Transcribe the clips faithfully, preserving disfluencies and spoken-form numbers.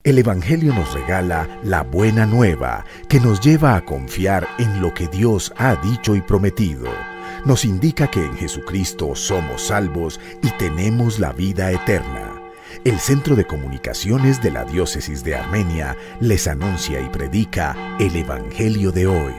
El Evangelio nos regala la buena nueva que nos lleva a confiar en lo que Dios ha dicho y prometido. Nos indica que en Jesucristo somos salvos y tenemos la vida eterna. El Centro de Comunicaciones de la Diócesis de Armenia les anuncia y predica el Evangelio de hoy.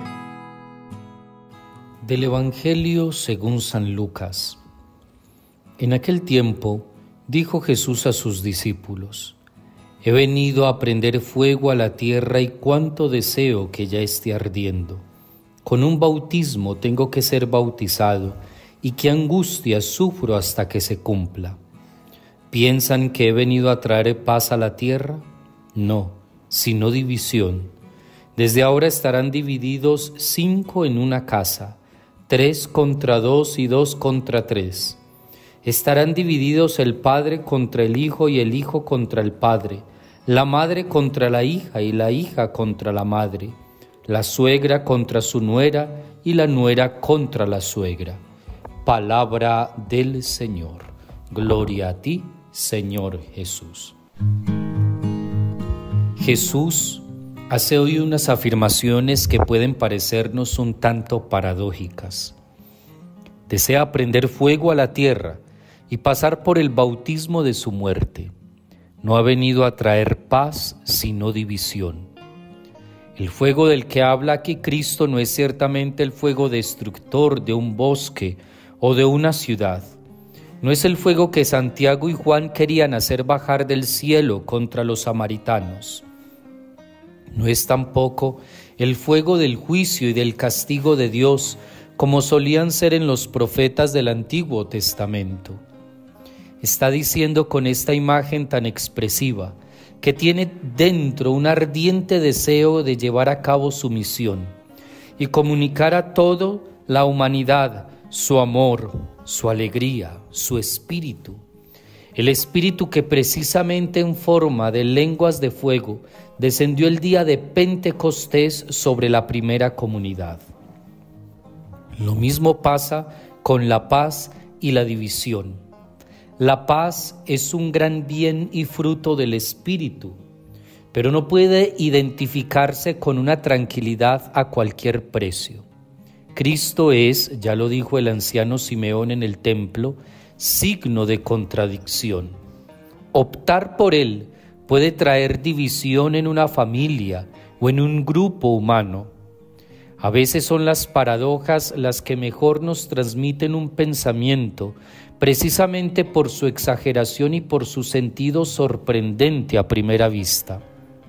Del Evangelio según San Lucas. En aquel tiempo dijo Jesús a sus discípulos: He venido a prender fuego a la tierra y cuánto deseo que ya esté ardiendo. Con un bautismo tengo que ser bautizado y qué angustia sufro hasta que se cumpla. ¿Piensan que he venido a traer paz a la tierra? No, sino división. Desde ahora estarán divididos cinco en una casa, tres contra dos y dos contra tres. Estarán divididos el padre contra el hijo y el hijo contra el padre, la madre contra la hija y la hija contra la madre, la suegra contra su nuera y la nuera contra la suegra. Palabra del Señor. Gloria a ti, Señor Jesús. Jesús hace hoy unas afirmaciones que pueden parecernos un tanto paradójicas. Desea prender fuego a la tierra y pasar por el bautismo de su muerte. No ha venido a traer paz, sino división. El fuego del que habla aquí Cristo no es ciertamente el fuego destructor de un bosque o de una ciudad. No es el fuego que Santiago y Juan querían hacer bajar del cielo contra los samaritanos. No es tampoco el fuego del juicio y del castigo de Dios, como solían ser en los profetas del Antiguo Testamento. Está diciendo con esta imagen tan expresiva que tiene dentro un ardiente deseo de llevar a cabo su misión y comunicar a toda la humanidad su amor, su alegría, su espíritu. El espíritu que precisamente en forma de lenguas de fuego descendió el día de Pentecostés sobre la primera comunidad. Lo mismo pasa con la paz y la división. La paz es un gran bien y fruto del Espíritu, pero no puede identificarse con una tranquilidad a cualquier precio. Cristo es, ya lo dijo el anciano Simeón en el templo, signo de contradicción. Optar por él puede traer división en una familia o en un grupo humano. A veces son las paradojas las que mejor nos transmiten un pensamiento, precisamente por su exageración y por su sentido sorprendente a primera vista.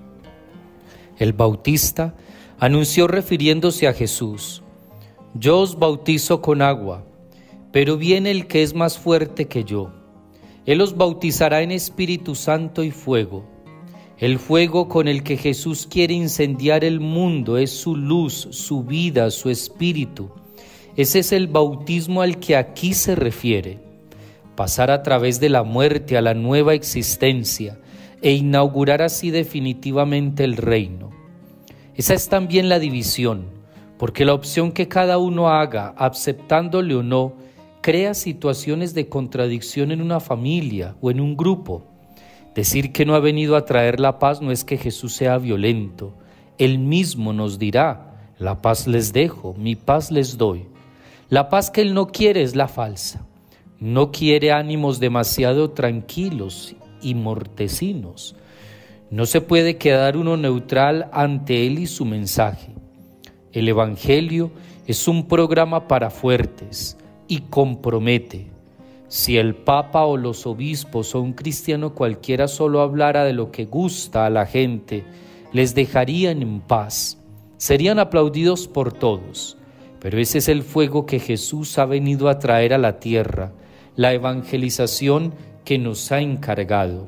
El Bautista anunció refiriéndose a Jesús: Yo os bautizo con agua, pero viene el que es más fuerte que yo. Él os bautizará en Espíritu Santo y fuego. El fuego con el que Jesús quiere incendiar el mundo es su luz, su vida, su espíritu. Ese es el bautismo al que aquí se refiere. Pasar a través de la muerte a la nueva existencia e inaugurar así definitivamente el reino. Esa es también la división, porque la opción que cada uno haga, aceptándole o no, crea situaciones de contradicción en una familia o en un grupo. Decir que no ha venido a traer la paz no es que Jesús sea violento. Él mismo nos dirá: la paz les dejo, mi paz les doy. La paz que Él no quiere es la falsa. No quiere ánimos demasiado tranquilos y mortecinos. No se puede quedar uno neutral ante Él y su mensaje. El Evangelio es un programa para fuertes y compromete. Si el Papa o los obispos o un cristiano cualquiera solo hablara de lo que gusta a la gente, les dejarían en paz. Serían aplaudidos por todos. Pero ese es el fuego que Jesús ha venido a traer a la tierra, la evangelización que nos ha encargado.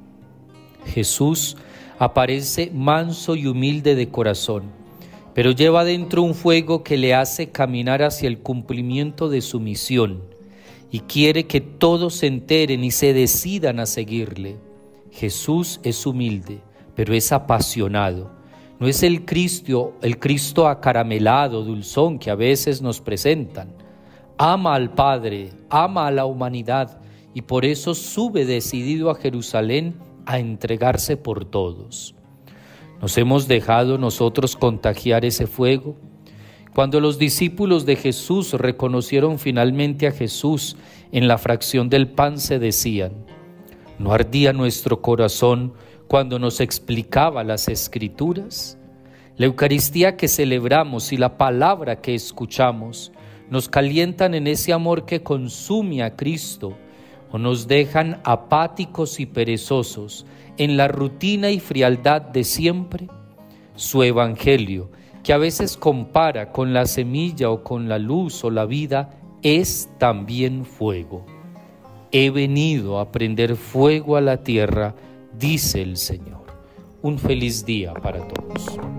Jesús aparece manso y humilde de corazón, pero lleva dentro un fuego que le hace caminar hacia el cumplimiento de su misión y quiere que todos se enteren y se decidan a seguirle. Jesús es humilde, pero es apasionado. No es el Cristo, el Cristo acaramelado, dulzón que a veces nos presentan. Ama al Padre, ama a la humanidad y por eso sube decidido a Jerusalén a entregarse por todos. ¿Nos hemos dejado nosotros contagiar ese fuego? Cuando los discípulos de Jesús reconocieron finalmente a Jesús en la fracción del pan, se decían: ¿no ardía nuestro corazón cuando nos explicaba las Escrituras? La Eucaristía que celebramos y la palabra que escuchamos nos calientan en ese amor que consume a Cristo, o nos dejan apáticos y perezosos en la rutina y frialdad de siempre. Su evangelio, que a veces compara con la semilla o con la luz o la vida, es también fuego. He venido a prender fuego a la tierra, dice el Señor. Un feliz día para todos.